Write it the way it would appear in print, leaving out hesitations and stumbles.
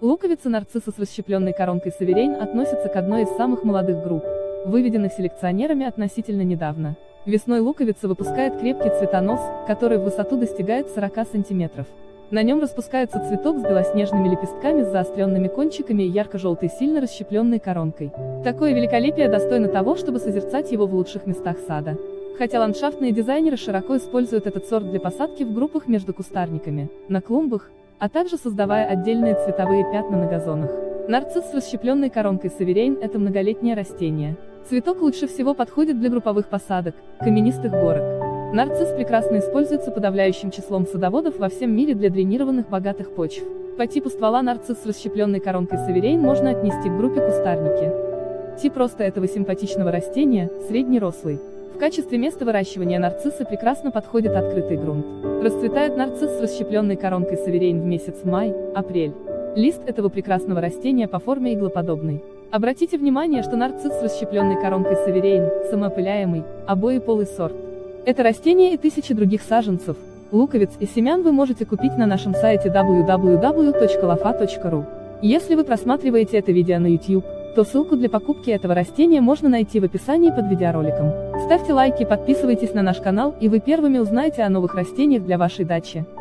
Луковица нарцисса с расщепленной коронкой саверейн относится к одной из самых молодых групп, выведенных селекционерами относительно недавно. Весной луковица выпускает крепкий цветонос, который в высоту достигает 40 см. На нем распускается цветок с белоснежными лепестками с заостренными кончиками и ярко-желтой сильно расщепленной коронкой. Такое великолепие достойно того, чтобы созерцать его в лучших местах сада. Хотя ландшафтные дизайнеры широко используют этот сорт для посадки в группах между кустарниками, на клумбах, а также создавая отдельные цветовые пятна на газонах. Нарцисс с расщепленной коронкой саверейн – это многолетнее растение. Цветок лучше всего подходит для групповых посадок, каменистых горок. Нарцисс прекрасно используется подавляющим числом садоводов во всем мире для дренированных богатых почв. По типу ствола нарцисс с расщепленной коронкой саверейн можно отнести к группе кустарники. Тип роста этого симпатичного растения – среднерослый. В качестве места выращивания нарцисса прекрасно подходит открытый грунт. Расцветает нарцисс с расщепленной коронкой саверейн в месяц май-апрель. Лист этого прекрасного растения по форме иглоподобный. Обратите внимание, что нарцисс с расщепленной коронкой саверейн – самоопыляемый, обоеполый сорт. Это растение и тысячи других саженцев, луковиц и семян вы можете купить на нашем сайте www.lofa.ru. Если вы просматриваете это видео на YouTube, то ссылку для покупки этого растения можно найти в описании под видеороликом. Ставьте лайки, подписывайтесь на наш канал, и вы первыми узнаете о новых растениях для вашей дачи.